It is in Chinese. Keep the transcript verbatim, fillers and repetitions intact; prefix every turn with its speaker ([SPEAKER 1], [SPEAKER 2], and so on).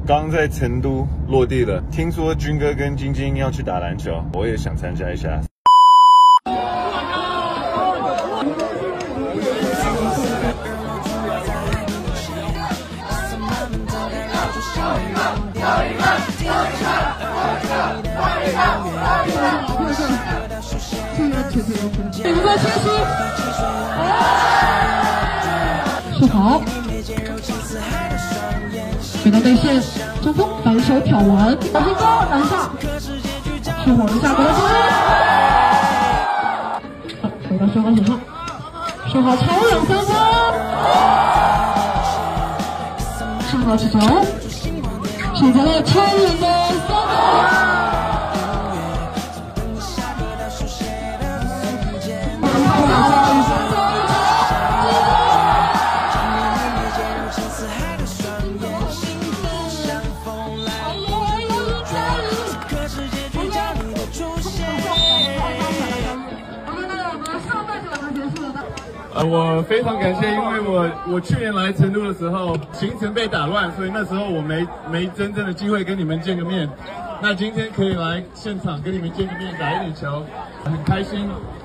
[SPEAKER 1] 刚在成都落地了，听说军哥跟晶晶要去打篮球，我也想参加一下。
[SPEAKER 2] 这个其实是好，给到内线，中锋反手挑完，小金哥篮下，是我们下国之，回到申豪手上，申豪超两三分，申豪持球，取得了超远的三分。
[SPEAKER 3] 呃，我非常感谢，因为我我去年来成都的时候行程被打乱，所以那时候我没没真正的机会跟你们见个面。那今天可以来现场跟你们见个面，打一点球，很开心。